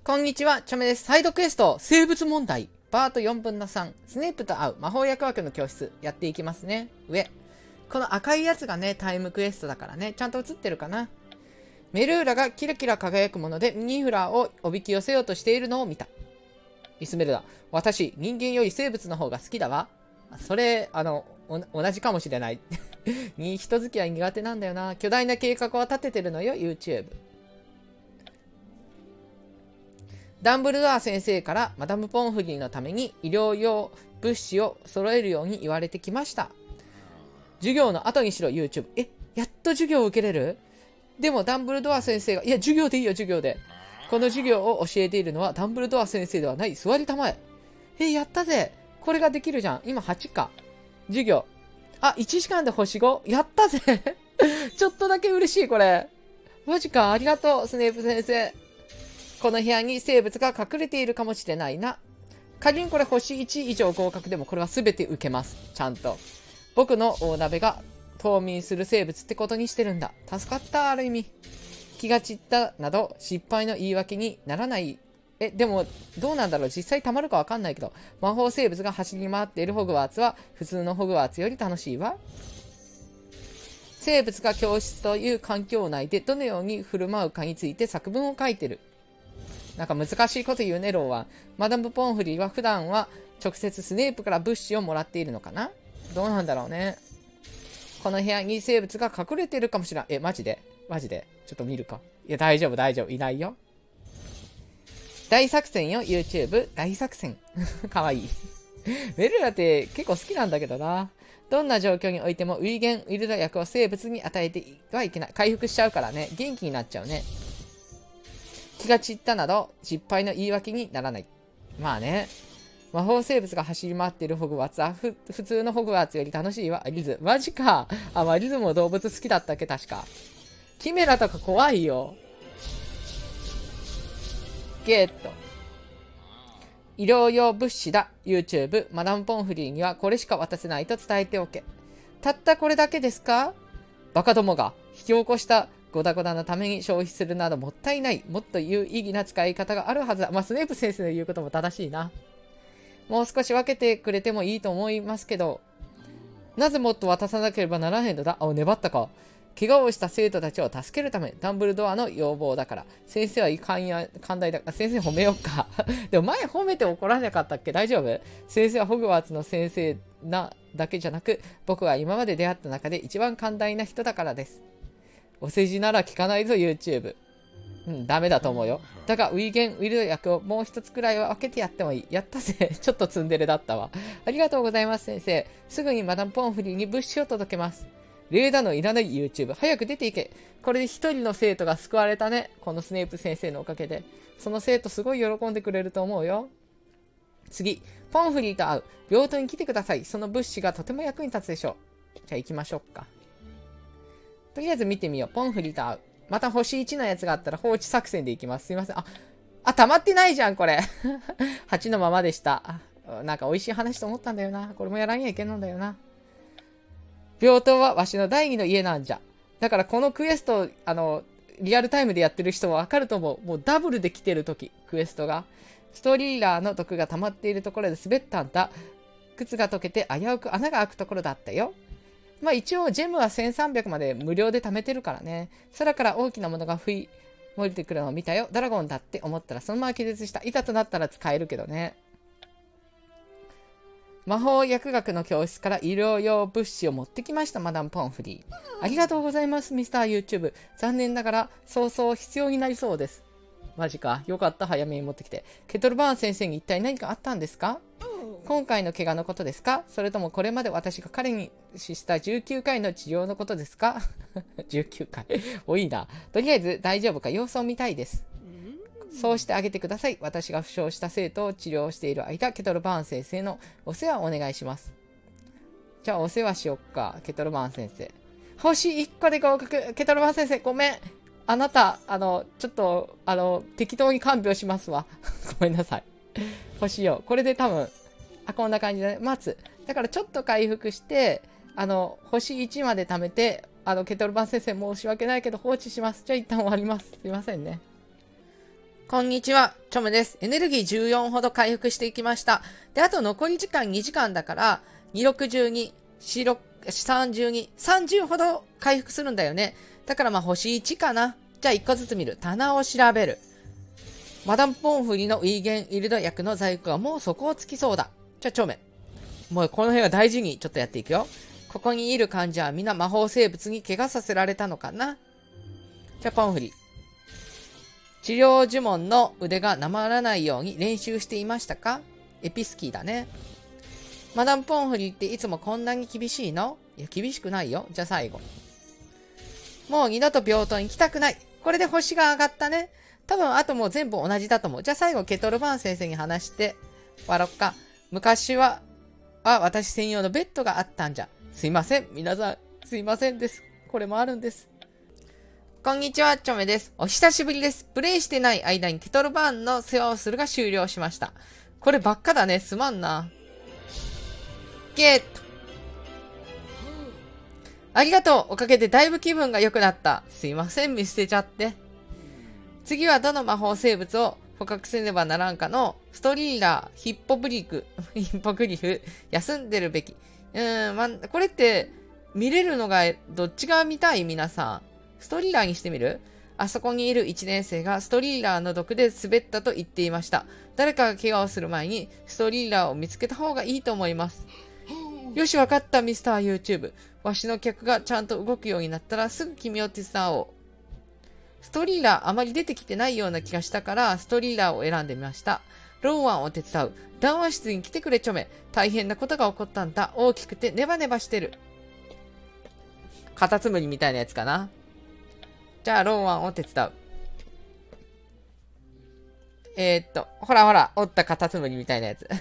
こんにちは、チョメです。サイドクエスト、生物問題、パート4分の3、スネープと会う魔法薬学の教室、やっていきますね。上。この赤いやつがね、タイムクエストだからね、ちゃんと映ってるかな。メルーラがキラキラ輝くものでミニフラーをおびき寄せようとしているのを見た。イスメルダ、私、人間より生物の方が好きだわ。それ、同じかもしれない。人付き合い苦手なんだよな。巨大な計画を立ててるのよ、YouTube。ダンブルドア先生からマダム・ポンフリーのために医療用物資を揃えるように言われてきました。授業の後にしろ YouTube。やっと授業を受けれる？でもダンブルドア先生が、いや、授業でいいよ、授業で。この授業を教えているのはダンブルドア先生ではない。座りたまえ。やったぜ。これができるじゃん。今8か。授業。1時間で星 5？ やったぜ。ちょっとだけ嬉しい、これ。マジか、ありがとう、スネープ先生。この部屋に生物が隠れているかもしれないな。仮にこれ星1以上合格でもこれは全て受けます。ちゃんと。僕の大鍋が冬眠する生物ってことにしてるんだ。助かった、ある意味。気が散ったなど失敗の言い訳にならない。でもどうなんだろう、実際溜まるかわかんないけど、魔法生物が走り回っているホグワーツは普通のホグワーツより楽しいわ。生物が教室という環境内でどのように振る舞うかについて作文を書いてる。なんか難しいこと言うね、ローは。マダム・ポンフリーは普段は直接スネープから物資をもらっているのかな？どうなんだろうね。この部屋に生物が隠れてるかもしれない。マジでちょっと見るか。いや、大丈夫。いないよ。大作戦よ、YouTube。大作戦。かわいい。メルラって結構好きなんだけどな。どんな状況においてもウィゲン・ウィルダ薬を生物に与えてはいけない。回復しちゃうからね。元気になっちゃうね。気が散ったなど失敗の言い訳にならない。まあね。魔法生物が走り回っているホグワーツは普通のホグワーツより楽しいわ。リズ。マジか。リズも動物好きだったっけ確か。キメラとか怖いよ。ゲーット。医療用物資だ。YouTube。マダム・ポンフリーにはこれしか渡せないと伝えておけ。たったこれだけですか？バカどもが引き起こしたゴダゴダのために消費するなどもったいない。もっと有意義な使い方があるはずだ。スネープ先生の言うことも正しいな。もう少し分けてくれてもいいと思いますけど、なぜもっと渡さなければならへんのだ？粘ったか。怪我をした生徒たちを助けるため、ダンブルドアの要望だから。先生は寛大だから。先生褒めようか。でも前褒めて怒らなかったっけ？大丈夫？先生はホグワーツの先生なだけじゃなく、僕が今まで出会った中で一番寛大な人だからです。お世辞なら聞かないぞ、YouTube。ダメだと思うよ。だが、ウィゲン・ウィルド役をもう一つくらいは分けてやってもいい。やったぜ。ちょっとツンデレだったわ。ありがとうございます、先生。すぐにマダム・ポンフリーに物資を届けます。例だのいらない YouTube。早く出ていけ。これで一人の生徒が救われたね。このスネープ先生のおかげで。その生徒すごい喜んでくれると思うよ。次、ポンフリーと会う。病棟に来てください。その物資がとても役に立つでしょう。じゃあ行きましょうか。とりあえず見てみよう。ポンフリーと会う。また星1のやつがあったら放置作戦でいきます。すいません。溜まってないじゃん、これ。8のままでした。なんか美味しい話と思ったんだよな。これもやらにゃいけんのだよな。病棟はわしの第二の家なんじゃ。だからこのクエスト、リアルタイムでやってる人はわかると思う。もうダブルで来てる時、クエストが。ストーリーラーの毒が溜まっているところで滑ったんだ。靴が溶けて危うく穴が開くところだったよ。一応ジェムは1300まで無料で貯めてるからね。空から大きなものが降りてくるのを見たよ。ドラゴンだって思ったらそのまま気絶した。いざとなったら使えるけどね。魔法薬学の教室から医療用物資を持ってきました、マダム・ポンフリー。ありがとうございます、ミスター YouTube。残念ながら、早々必要になりそうです。マジか。よかった、早めに持ってきて。ケトルバーン先生に一体何かあったんですか？今回の怪我のことですか？それともこれまで私が彼にした19回の治療のことですか？ 19 回。多いな。とりあえず大丈夫か様子を見たいです。そうしてあげてください。私が負傷した生徒を治療している間、ケトルバーン先生のお世話をお願いします。じゃあお世話しよっか、ケトルバーン先生。星1個で合格。ケトルバーン先生、ごめん。あなた、ちょっと、適当に看病しますわ。ごめんなさい。星よ。これで多分、こんな感じで、待つ。だからちょっと回復して、星1まで貯めて、ケトルバーン先生申し訳ないけど放置します。じゃあ一旦終わります。すいませんね。 こんにちは、チョメです。エネルギー14ほど回復していきました。で、あと残り時間2時間だから、2612、432、30ほど回復するんだよね。だからまあ星1かな。じゃあ1個ずつ見る。棚を調べる。マダムポンフリのウィーゲン・イルド役の在庫がもう底をつきそうだ。じゃあチョメ。もうこの辺は大事にちょっとやっていくよ。ここにいる患者は皆魔法生物に怪我させられたのかな。じゃあポンフリ。治療呪文の腕がなまらないように練習していましたか？エピスキーだね。マダムポンフリっていつもこんなに厳しいの？いや、厳しくないよ。じゃあ最後。もう二度と病棟に来たくない。これで星が上がったね。多分あともう全部同じだと思う。じゃあ最後ケトルバーン先生に話して終わろっか。昔は私専用のベッドがあったんじゃ。すいません。皆さん、すいませんです。これもあるんです。こんにちは、チョメです。お久しぶりです。プレイしてない間にケトルバーンの世話をするが終了しました。こればっかだね。すまんな。ゲット。ありがとう。おかげでだいぶ気分が良くなった。すいません、見捨てちゃって。次はどの魔法生物を捕獲せねばならんかのストリーラー、ヒッポグリフ、休んでるべき。これって見れるのがどっちが見たい皆さん。ストリーラーにしてみる？あそこにいる1年生がストリーラーの毒で滑ったと言っていました。誰かが怪我をする前にストリーラーを見つけた方がいいと思います。よし、わかった、ミスター YouTube。わしの客がちゃんと動くようになったらすぐ君を手伝おう。ストリーラーあまり出てきてないような気がしたからストリーラーを選んでみました。ローワンを手伝う。談話室に来てくれチョメ。大変なことが起こったんだ。大きくてネバネバしてる。カタツムリみたいなやつかな。じゃあ、ローワンを手伝う。ほらほら、折ったカタツムリみたいなやつ。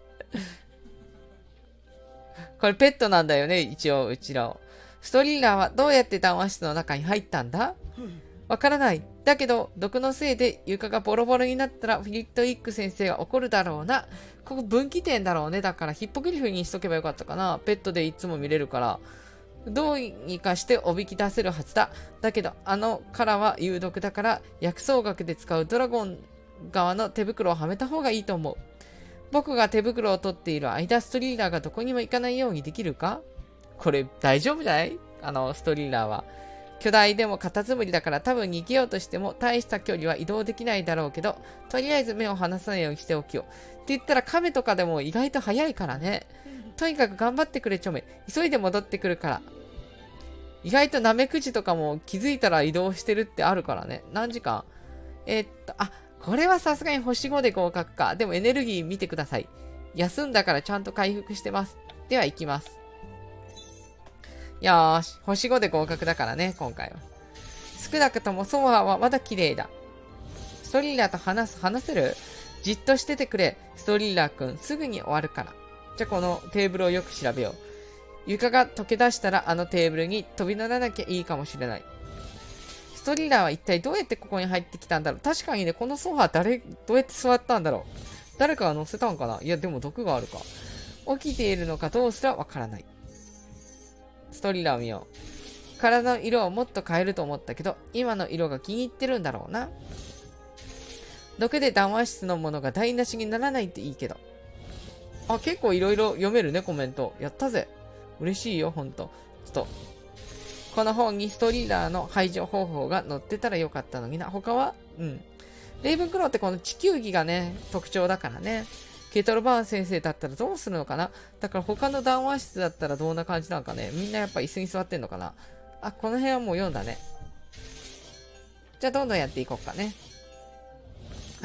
これペットなんだよね、一応、うちら。ストリーラーはどうやって談話室の中に入ったんだ？わからない。だけど、毒のせいで床がボロボロになったらフィリット・ウィック先生が怒るだろうな。ここ分岐点だろうね。だからヒッポグリフにしとけばよかったかな。ペットでいつも見れるから。どうにかしておびき出せるはずだ。だけど、あの殻は有毒だから、薬草学で使うドラゴン側の手袋をはめた方がいいと思う。僕が手袋を取っている間、ストリーラーがどこにも行かないようにできるか？これ大丈夫じゃない？ストリーラーは。巨大でもカタツムリだから多分逃げようとしても大した距離は移動できないだろうけど、とりあえず目を離さないようにしておきよう。って言ったら亀とかでも意外と早いからね。とにかく頑張ってくれチョメ。急いで戻ってくるから。意外とナメクジとかも気づいたら移動してるってあるからね。何時間？これはさすがに星5で合格か。でもエネルギー見てください。休んだからちゃんと回復してます。では行きます。よーし。星5で合格だからね、今回は。少なくともソファーはまだ綺麗だ。ストリーラーと話せる？じっとしててくれ。ストリーラーくん、すぐに終わるから。じゃあこのテーブルをよく調べよう。床が溶け出したらあのテーブルに飛び乗らなきゃいいかもしれない。ストリーラーは一体どうやってここに入ってきたんだろう。確かにね、このソファーどうやって座ったんだろう。誰かが乗せたんかな？いや、でも毒があるか。起きているのかどうすらわからない。ストリーラーを見よう。体の色をもっと変えると思ったけど、今の色が気に入ってるんだろうな。毒で談話室のものが台無しにならないっていいけど。あ、結構いろいろ読めるね、コメント。やったぜ。嬉しいよ、ほんと。この本にストリーラーの排除方法が載ってたらよかったのにな。他は？レイブンクローってこの地球儀がね、特徴だからね。ケトルバーン先生だったらどうするのかな？だから他の談話室だったらどんな感じなのかね。みんなやっぱ椅子に座ってんのかな？あ、この辺はもう読んだね。じゃあどんどんやっていこうかね。はい。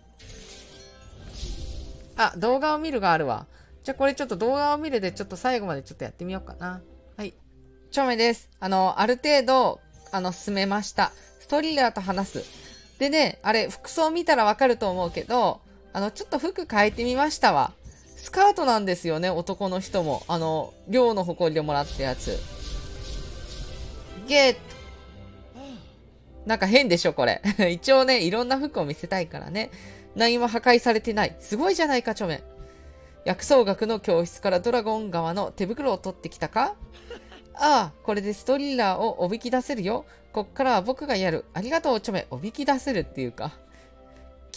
あ、動画を見るがあるわ。じゃあこれちょっと動画を見るでちょっと最後までちょっとやってみようかな。はい。チョメです。ある程度、進めました。ストリーラーと話す。でね、あれ、服装見たらわかると思うけど、ちょっと服変えてみましたわ。スカートなんですよね、男の人も。寮の誇りでもらったやつ。ゲット。なんか変でしょ、これ。一応ね、いろんな服を見せたいからね。何も破壊されてない。すごいじゃないか、チョメ。薬草学の教室からドラゴン側の手袋を取ってきたか？ああ、これでストリーラーをおびき出せるよ。こっからは僕がやる。ありがとう、チョメ。おびき出せるっていうか。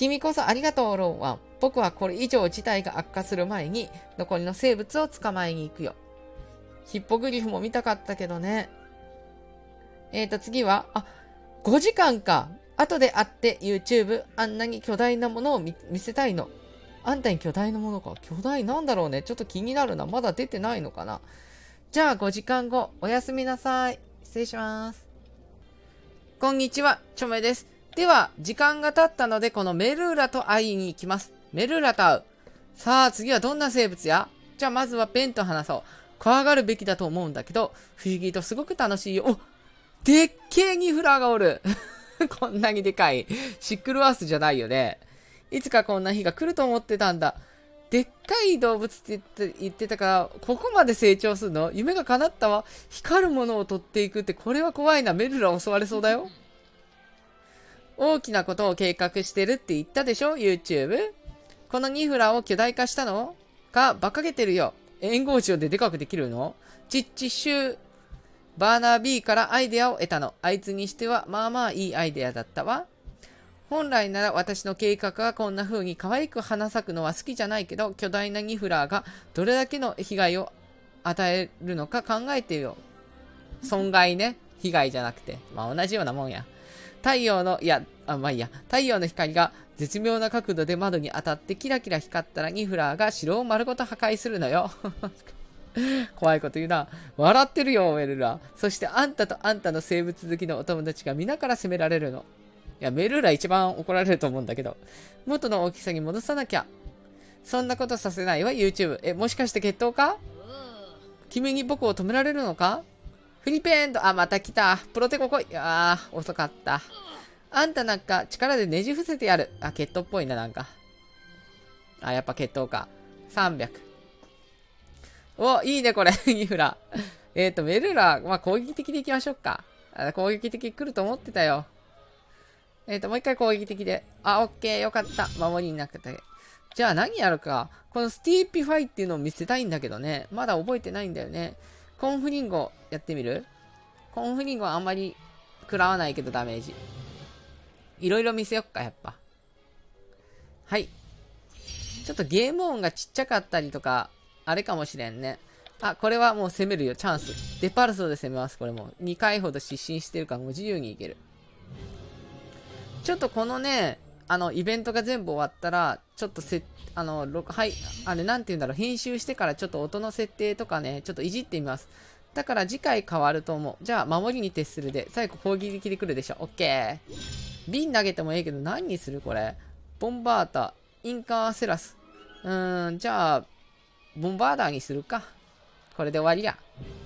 君こそありがとう、ロンワン。僕はこれ以上事態が悪化する前に、残りの生物を捕まえに行くよ。ヒッポグリフも見たかったけどね。次は、5時間か。後で会って YouTube、あんなに巨大なものを見せたいの。あんたに巨大なものか。巨大なんだろうね。ちょっと気になるな。まだ出てないのかな。じゃあ5時間後、おやすみなさい。失礼します。こんにちは、チョメです。では、時間が経ったので、このメルーラと会いに行きます。メルーラと会う。さあ、次はどんな生物や？じゃあまずはペンと話そう。怖がるべきだと思うんだけど、不思議とすごく楽しいよ。お、でっけえニフラーがおる。こんなにでかい。シックルワースじゃないよね。いつかこんな日が来ると思ってたんだ。でっかい動物って言ってたから、ここまで成長するの？夢が叶ったわ。光るものを取っていくって、これは怖いな。メルラ襲われそうだよ。大きなことを計画してるって言ったでしょ ?YouTube。このニフラを巨大化したのか、馬鹿げてるよ。援護潮ででかくできるの？ちっちしゅう。バーナー B からアイデアを得たの。あいつにしてはまあまあいいアイデアだったわ。本来なら私の計画がこんな風に可愛く花咲くのは好きじゃないけど、巨大なニフラーがどれだけの被害を与えるのか考えてよ。損害ね。被害じゃなくて。まあ同じようなもんや。太陽の光が絶妙な角度で窓に当たってキラキラ光ったらニフラーが城を丸ごと破壊するのよ。怖いこと言うな。笑ってるよ、メルラ。そしてあんたとあんたの生物好きのお友達が皆から責められるの。いや、メルラ一番怒られると思うんだけど。元の大きさに戻さなきゃ。そんなことさせないわ、YouTube。もしかして決闘か？君に僕を止められるのか？フリペンド、また来た。プロテコ来い。遅かった。あんたなんか力でねじ伏せてやる。決闘っぽいな、なんか。やっぱ決闘か。300。お、いいね、これ。ニフラ。メルラ、攻撃的でいきましょうか。攻撃的来ると思ってたよ。もう一回攻撃的で。オッケー、よかった。守りになくて。じゃあ何やるか。このスティーピファイっていうのを見せたいんだけどね。まだ覚えてないんだよね。コンフリンゴやってみる？コンフリンゴはあんまり食らわないけどダメージ。いろいろ見せよっか、やっぱ。はい。ちょっとゲーム音がちっちゃかったりとか、あれかもしれんね。これはもう攻めるよ、チャンス。デパルソで攻めます、これも。2回ほど失神してるからもう自由にいける。ちょっとこのね、イベントが全部終わったら、ちょっとなんて言うんだろう、編集してからちょっと音の設定とかね、ちょっといじってみます。だから次回変わると思う。じゃあ、守りに徹するで、最後攻撃で来るでしょ。オッケー。瓶投げてもいいけど、何にするこれ。ボンバータ、インカーセラス。じゃあ、ボンバーダーにするか。これで終わりや。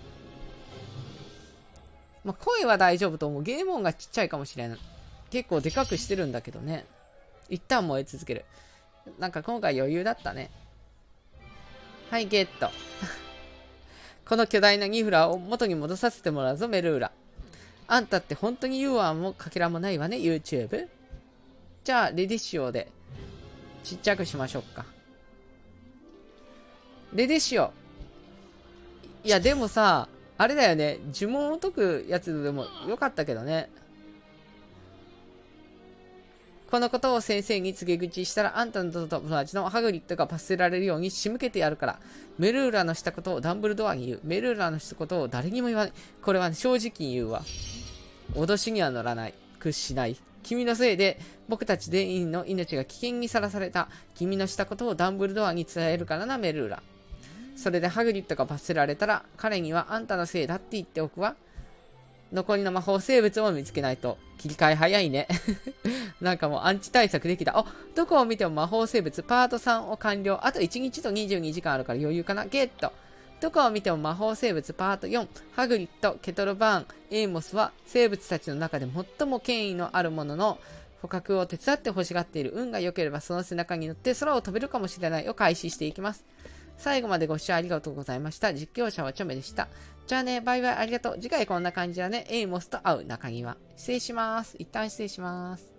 声は大丈夫と思う。ゲーム音がちっちゃいかもしれない。結構でかくしてるんだけどね。一旦燃え続ける。なんか今回余裕だったね。はい、ゲット。この巨大なニフラを元に戻させてもらうぞ、メルーラ。あんたって本当にユーアンもかけらもないわね、YouTube。じゃあ、レディッシュをで、ちっちゃくしましょうか。レディッシュを。いや、でもさ、あれだよね。呪文を解くやつでもよかったけどね。このことを先生に告げ口したら、あんたの友達のハグリッドが罰せられるように仕向けてやるから。メルーラのしたことをダンブルドアに言う。メルーラのしたことを誰にも言わない。これは、ね、正直に言うわ。脅しには乗らない。屈しない。君のせいで僕たち全員の命が危険にさらされた。君のしたことをダンブルドアに伝えるからな、メルーラ。それでハグリッドが罰せられたら、彼にはあんたのせいだって言っておくわ。残りの魔法生物を見つけないと。切り替え早いね。なんかもうアンチ対策できた。どこを見ても魔法生物パート3を完了。あと1日と22時間あるから余裕かな。ゲット。どこを見ても魔法生物パート4。ハグリッド、ケトルバーン、エイモスは生物たちの中で最も権威のあるものの捕獲を手伝って欲しがっている。運が良ければその背中に乗って空を飛べるかもしれないを開始していきます。最後までご視聴ありがとうございました。実況者はチョメでした。じゃあね、バイバイありがとう。次回こんな感じだね。エイモスと会う中庭。失礼します。一旦失礼します。